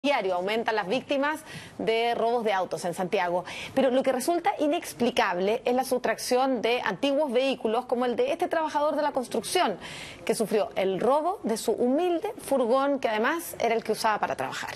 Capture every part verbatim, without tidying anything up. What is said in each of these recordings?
Diario aumentan las víctimas de robos de autos en Santiago, pero lo que resulta inexplicable es la sustracción de antiguos vehículos como el de este trabajador de la construcción que sufrió el robo de su humilde furgón, que además era el que usaba para trabajar.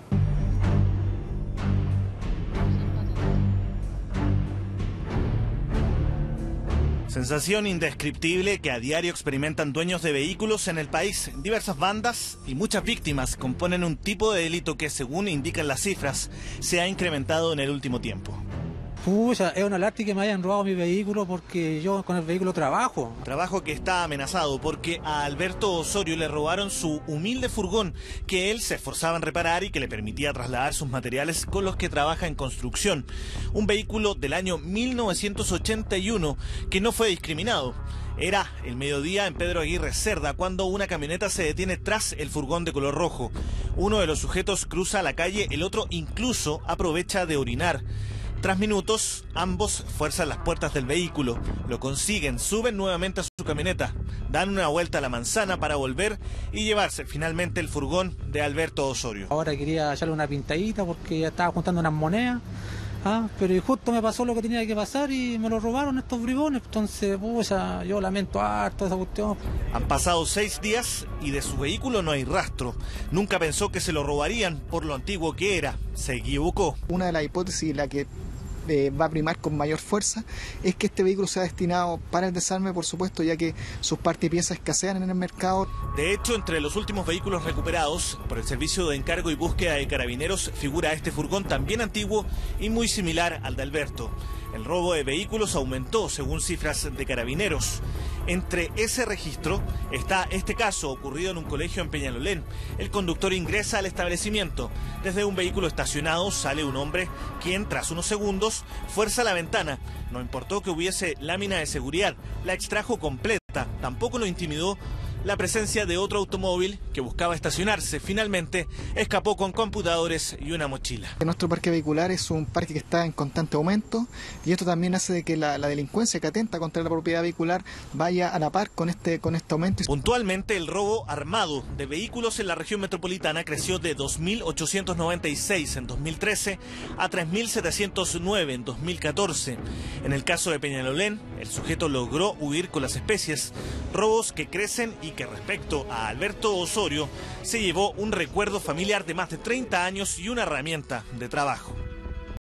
Sensación indescriptible que a diario experimentan dueños de vehículos en el país. Diversas bandas y muchas víctimas componen un tipo de delito que, según indican las cifras, se ha incrementado en el último tiempo. Pucha, es una lástima que me hayan robado mi vehículo porque yo con el vehículo trabajo. Trabajo que está amenazado porque a Alberto Osorio le robaron su humilde furgón que él se esforzaba en reparar y que le permitía trasladar sus materiales con los que trabaja en construcción. Un vehículo del año mil novecientos ochenta y uno que no fue discriminado. Era el mediodía en Pedro Aguirre Cerda cuando una camioneta se detiene tras el furgón de color rojo. Uno de los sujetos cruza la calle, el otro incluso aprovecha de orinar. Tras minutos, ambos fuerzan las puertas del vehículo, lo consiguen, suben nuevamente a su camioneta, dan una vuelta a la manzana para volver y llevarse finalmente el furgón de Alberto Osorio. Ahora quería echarle una pintadita porque ya estaba juntando unas monedas, ¿ah? Pero justo me pasó lo que tenía que pasar y me lo robaron estos bribones, entonces pucha, yo lamento harto esa cuestión. Han pasado seis días y de su vehículo no hay rastro. Nunca pensó que se lo robarían por lo antiguo que era, se equivocó. Una de las hipótesis, la que Eh, va a primar con mayor fuerza, es que este vehículo sea destinado para el desarme, por supuesto, ya que sus partes y piezas escasean en el mercado. De hecho, entre los últimos vehículos recuperados por el Servicio de Encargo y Búsqueda de Carabineros figura este furgón también antiguo y muy similar al de Alberto. El robo de vehículos aumentó según cifras de Carabineros. Entre ese registro está este caso ocurrido en un colegio en Peñalolén. El conductor ingresa al establecimiento. Desde un vehículo estacionado sale un hombre quien, tras unos segundos, fuerza la ventana. No importó que hubiese lámina de seguridad, la extrajo completa. Tampoco lo intimidó la presencia de otro automóvil que buscaba estacionarse. Finalmente escapó con computadores y una mochila. Nuestro parque vehicular es un parque que está en constante aumento y esto también hace de que la, la delincuencia que atenta contra la propiedad vehicular vaya a la par con este, con este aumento. Puntualmente, el robo armado de vehículos en la región metropolitana creció de dos mil ochocientos noventa y seis en dos mil trece a tres mil setecientos nueve en dos mil catorce. En el caso de Peñalolén, el sujeto logró huir con las especies. Robos que crecen y que respecto a Alberto Osorio se llevó un recuerdo familiar de más de treinta años y una herramienta de trabajo.